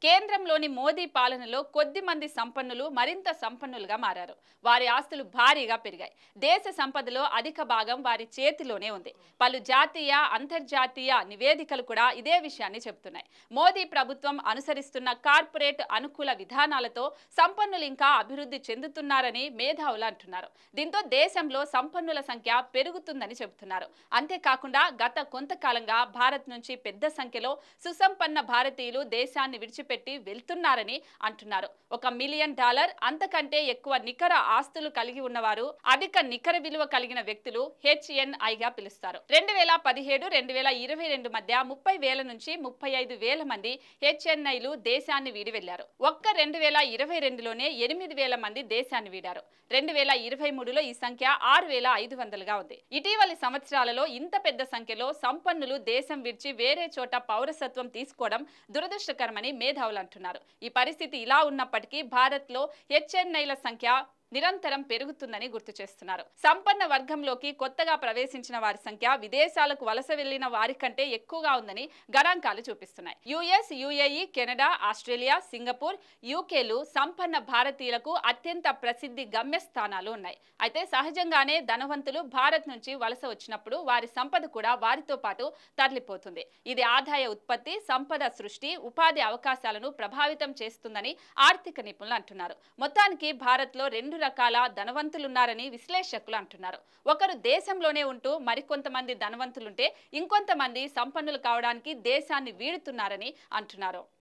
కేంద్రంలోని మోదీ పాలనలో కొద్ది మంది సంపన్నులు మరింత సంపన్నులుగా మారారు. వారి ఆస్తులు భారీగా పెరిగాయి. దేశ సంపదలో అధిక భాగం వారి చేతిలోనే ఉంది. పలు జాతీయ, అంతర్జాతీయ నివేదికలు కూడా ఇదే విషయాన్ని చెబుతున్నాయి. మోదీ ప్రభుత్వం అనుసరిస్తున్న కార్పొరేట్ అనుకూల విధానాలతో సంపన్నులు ఇంకా అభివృద్ధి చెందుతున్నారని మేధావులు అంటున్నారు. దీంతో దేశంలో సంపన్నుల సంఖ్య పెరుగుతుందని చెబుతున్నారు. అంతేకాకుండా గత కొంతకాలంగా భారత్ నుంచి పెద్ద సంఖ్యలో సుసంపన్న భారతీయులు దేశాన్ని విడిచిపెట్టి వెళ్తున్నారని అంటున్నారు. $1 మిలియన్ అంతకంటే ఎక్కువ నికర ఆస్తులు కలిగి ఉన్నవారు అధిక నికర విలువ కలిగిన వ్యక్తులు HNIగా పిలుస్తారు. 2017-2022 మధ్య 30,000 నుంచి 35,000 మంది HNIలు దేశాన్ని వీడి వెళ్లారు. ఒక్క 2022లోనే 8,000 మంది దేశాన్ని వీడారు. 2023లో ఈ సంఖ్య 6,500గా ఉంది. ఇటీవలి సంవత్సరాలలో ఇంత పెద్ద సంఖ్యలో సంపన్నులు దేశం విడిచి వేరే చోట పౌరసత్వం తీసుకోవడం దురదృష్టకరమని మేధావులు అంటున్నారు. ఈ పరిస్థితి ఇలా ఉన్నప్పటికీ భారత్లో HNIల సంఖ్య నిరంతరం పెరుగుతుందని గుర్తు చేస్తున్నారు. సంపన్న వర్గంలోకి కొత్తగా ప్రవేశించిన వారి సంఖ్య విదేశాలకు వలస వెళ్లిన వారి కంటే ఎక్కువగా ఉందని గణాంకాలు చూపిస్తున్నాయి. US, UAE, Canada, Australia, Singapore, UKలు సంపన్న భారతీయులకు అత్యంత ప్రసిద్ధి గమ్యస్థానాలు ఉన్నాయి. అయితే సహజంగానే ధనవంతులు భారత్ నుంచి వలస వచ్చినప్పుడు వారి సంపద కూడా వారితో పాటు తరలిపోతుంది. ఇది ఆదాయ ఉత్పత్తి, సంపద సృష్టి, ఉపాధి అవకాశాలను ప్రభావితం చేస్తుందని ఆర్థిక నిపుణులు అంటున్నారు. మొత్తానికి భారత్లో రెండు రకాల ధనవంతులున్నారని విశ్లేషకులు అంటున్నారు. ఒకరు దేశంలోనే ఉంటూ మరికొంతమంది ధనవంతులుంటే ఇంకొంతమంది సంపన్నులు కావడానికి దేశాన్ని వీడుతున్నారని అంటున్నారు.